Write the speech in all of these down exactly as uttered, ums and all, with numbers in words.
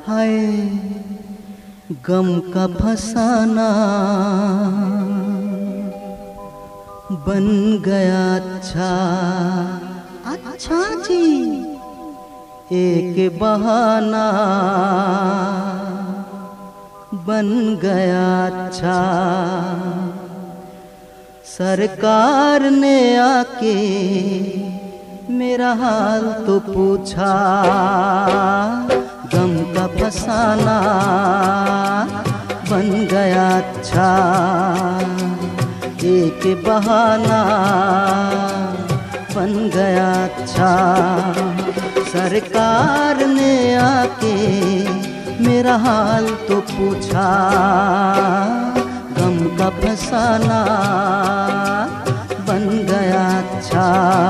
हाय गम का फसाना बन गया अच्छा। अच्छा जी एक बहाना बन गया अच्छा। सरकार ने आके मेरा हाल तो पूछा, गम का फसाना बन गया अच्छा। एक बहाना बन गया अच्छा। सरकार ने आके मेरा हाल तो पूछा, गम का फसाना बन गया अच्छा।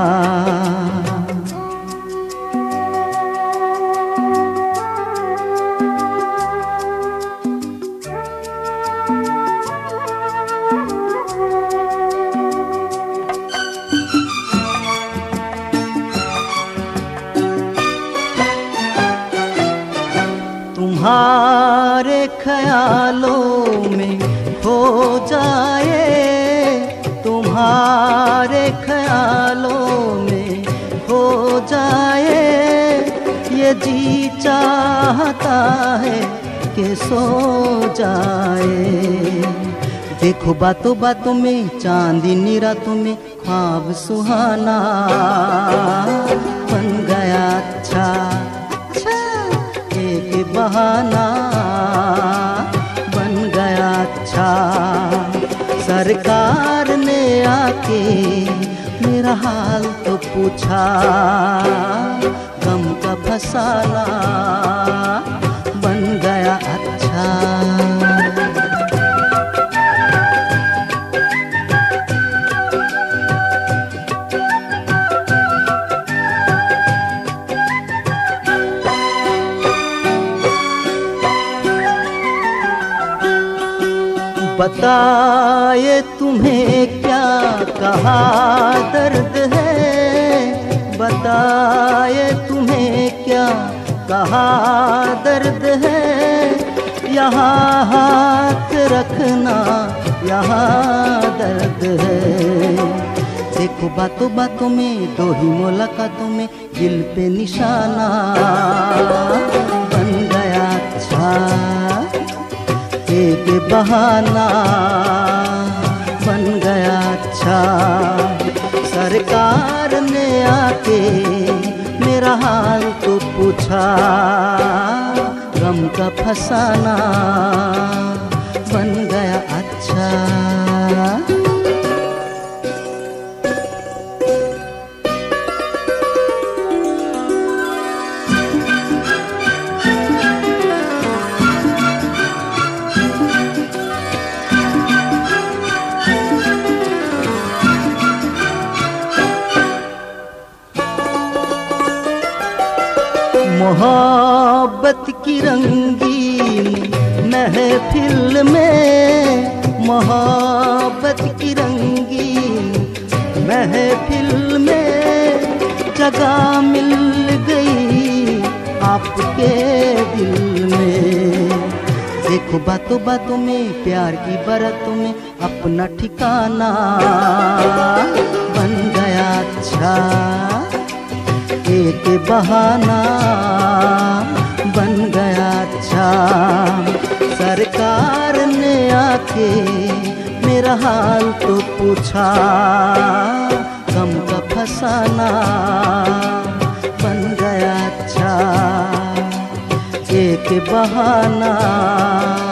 तुम्हारे ख्यालों में खो जाए, तुम्हारे ख्यालों में खो जाए, ये जी चाहता है कि सो जाए। देखो बातों बातों में चांदनी रातों में ख्वाब सुहाना बन गया अच्छा। एक बहाना बन गया अच्छा। सरकार ने आके मेरा हाल तो पूछा, गम का फसाना बन गया अच्छा। बताए तुम्हें क्या कहा दर्द है, बताए तुम्हें क्या कहा दर्द है। यहाँ हाथ रखना यहाँ दर्द है। देखो बातों बातों में दो ही मुलाकातों में दिल पे निशाना बन गया अच्छा। एक बहाना बन गया अच्छा। सरकार ने आके मेरा हाल तो पूछा, गम का फसाना बन गया अच्छा। मोहब्बत की रंगीन महफिल में, मोहब्बत की रंगीन महफिल में जगह मिल गई आपके दिल में। देखो बातों बातों में प्यार की बारातों में अपना ठिकाना बन गया अच्छा। एक बहाना बन गया अच्छा। सरकार ने आके मेरा हाल तो पूछा, गम का फसाना बन गया अच्छा। एक बहाना